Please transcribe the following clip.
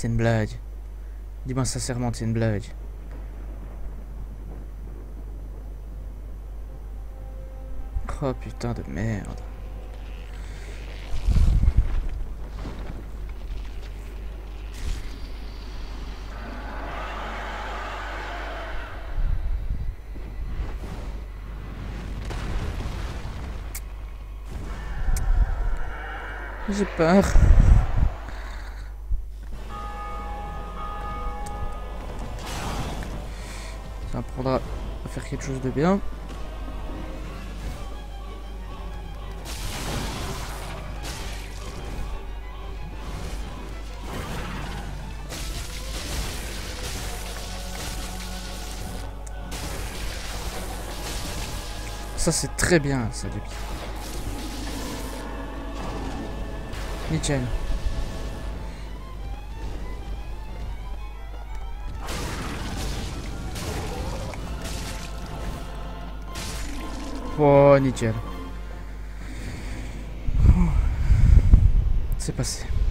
c'est une blague. Dis-moi sincèrement que c'est une blague. Oh putain de merde. J'ai peur. Ça m'apprendra à faire quelque chose de bien. Ça c'est très bien ça depuis. Nickel. Oh nickel. C'est passé.